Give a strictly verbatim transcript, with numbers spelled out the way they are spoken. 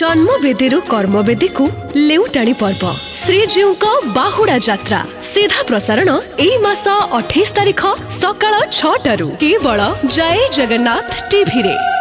जन्मवेदी कर्मवेदी को लेउटाणी पर्व श्रीजीउ बाहुड़ा यात्रा सीधा प्रसारण एई मास अठाईस तारिख सकाळ छह टारू केवल जय जगन्नाथ टीवी रे।